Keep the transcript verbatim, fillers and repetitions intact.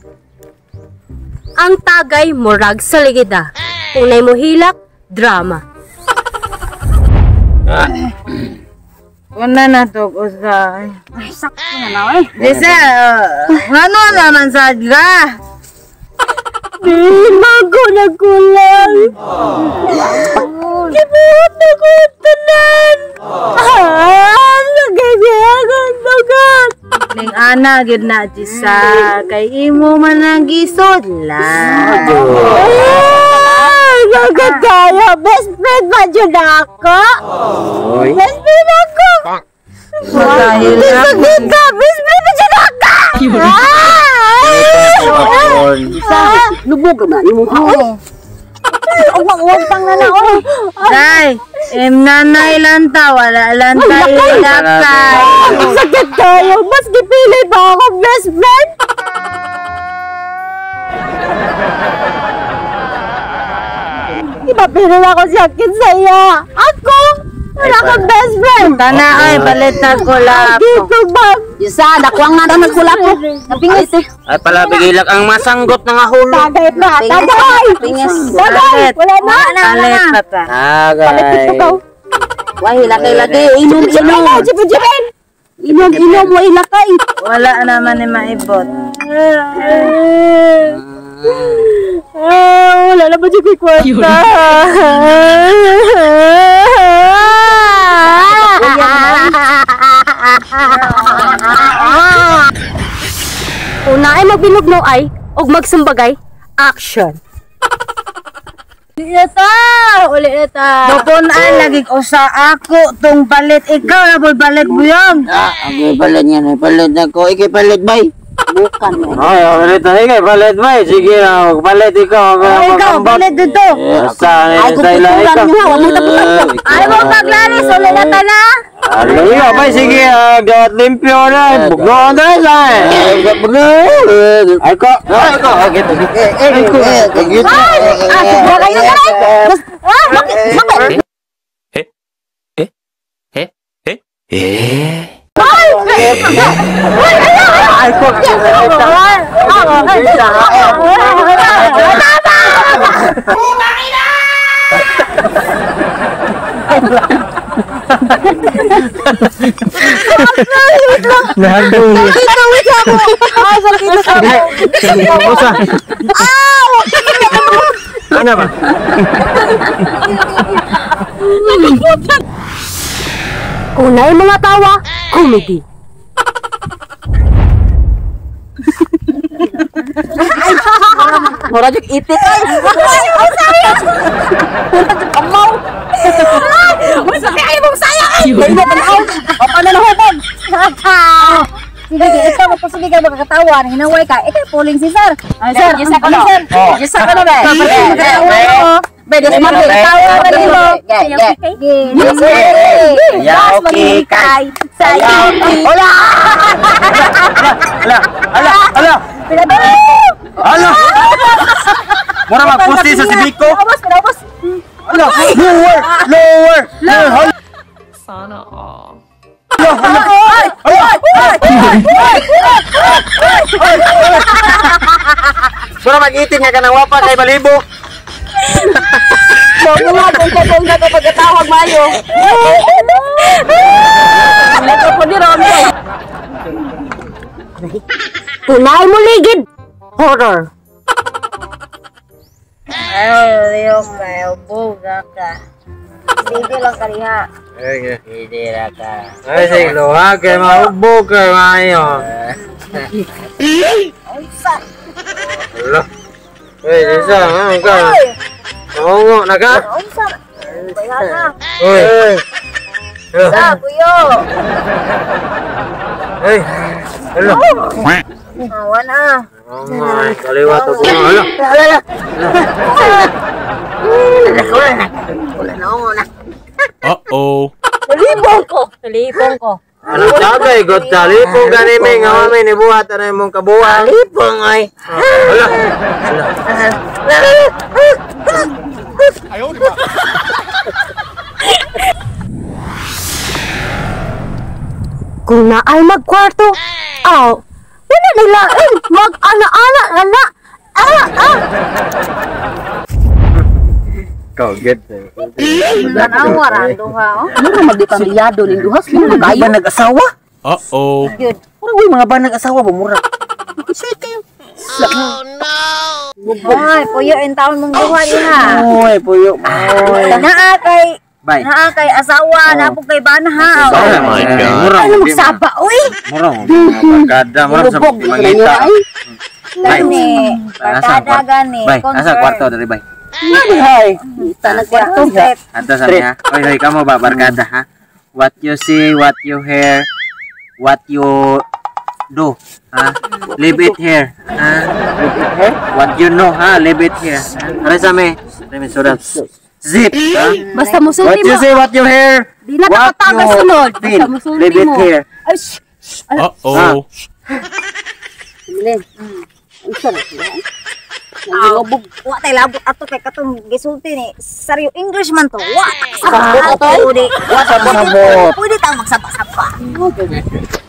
Ang tagay murag sa ligida. Kung nay mo hilak, drama. Una na to ko sa... Ay, sakto na na eh. Disa, ano naman sa ga? Di mago na kulang. Kibuot na ko tanan. Ah, nagagayagag dagat. Ning ana gid na Disa, kay imo man ang gisudlan. Dagat kaya, best friend ba dyan ako? Best friend ako. Dahil na. Saglit ka, best friend ba dyan ako? Lubog naman mo. Uwag-uwag pang na na, oh. Day, em nanay lanta, wala lanta ilakay. Saglit kaya, mas gipili ba ako best friend? Ipapili na ako si Akin sa iya. Ako! Wala akong best friend! Tana ay, palit na kulap. Dito ba? Isa, dakwang nga daw nagkulap ko. Napingis eh. Ay pala bigilak ang masanggot na nga hulo. Tagay pa! Tagay! Pingis. Tagay! Wala na! Palit pa ta. Palit ito Agay. ka! Wah, hilakay-laki. Inom, inom. Inom! Jipen! Inom! Inom mo ilakay! Wala naman ni maibot. Ah, wala na ba dyan kay kwarta? Una ay magbilog no ay, og magsumbagay, action! Ita! Uli ita! Dukunan lagi ko sa ako tong palit. Ikaw na po palit mo yun. Ah, agay palit yan. Palit na ko. Ikay palit bay. Bukan mo. Ay, palit na. Ikay palit bay. Sige na. Palit ikaw. Ay, ikaw, palit dito. Ay, kung tutulan nyo ha, huwag mo tapunan. Ay mo paglaris, uli na tala! Ano ikaw bay? Sige. Gawat limpyo na. Bugno na sa. Bugno. Ay ko. Ay ko. Ay ko. Ay ko. Ay ko. Ah, sobra kayo na rin! Ah, bakit? Bakit? Ay ko. Nagdulit. Ay, sakit na sa Ano ba? Una ay mga tawa, comedy. Mura jug itik. Ay, amaw. Ay, sakit ay mong sayang! Dahil na tanaw. Apa na nahubog. Sige, ito, magpasuli ka makakatawa. Hinaway ka. Ito, pulling si Sir. Ay, sir, isa ko na. Isa ko na ba? Makakatawa ko. Bedes mo rin. Tawa ka rin mo. Yes, Ya, okay, kay. Sayaw, Ala! Ala! Ala! Ala! Ala! Mura magpusti sa si Biko. Pinabos, pinabos. Ala! Lower! Lower! Lower! Sana all. Mura mag-itin nga ka ng wapa kay Balibo. Bunga, bongga-bongga ka pagkatawag mayo. Ito po ni Romy. Tunay mo ligid. Horror. Ay, liyo kayo, buga ka. Sige lang kaliha. Okay. Hindi na ka. Ay, siglo ha. Kaya maubog kayo mayo. Ala. Uy, isa. Ano ka? Oo, naga. Uy. Sa, kuyo. Ay. Ala. Awa na. Oh my, kaliwa to. Ala. Ala. Wala na ako na. Uh-oh. Nalipong ko. Nalipong ko. Ano sagay, god talipong ganiming nga mami ni buhat na mong kabuhan. Talipong ay. Ala. Kung naay magkwarto, aw, wala na nilain. Mag-ana-ana ana. Ah, ah. Kau get. Dan awaran duha. Oh. Ano magdi pamilyado ning duhas mo Mga magayo. ba nag-asawa? Uh-oh. Good. Parang may mga ba nag-asawa ba mura? Ay, puyo in taon mong duha iha. Oy, puyo. Oy. Naa kay Bye. naa kay asawa, na po kay banaha. Oh my God. Mura. Ano magsaba, uy? Mura. Barkada, mura sa Lubog na niya mangita. ay. Gani, Asa barkada gani. Bay, asa kwarto dari bay. Hay. Tanag kwarto. Step. Ato sa niya. Oy, hoy, kamu ba barkada ha? What you see, what you hear, what you do, ha? Leave it here, ha? What you know, ha? Leave it here. Aray sa me. Aray me surat. Zip, ha? Basta What musulti you mo. see, what you hear, Di na what nakatagas you sunod. feel, Basta musulti leave it mo. here. Ay, shh. Uh-oh. Len. Unsa na? Aw, wa tay labot ato kay katong gisulti ni. Saryo English man to. Wa. Sabot ato. Pwede. What sa sabot? Pwede tayo magsapa-sapa.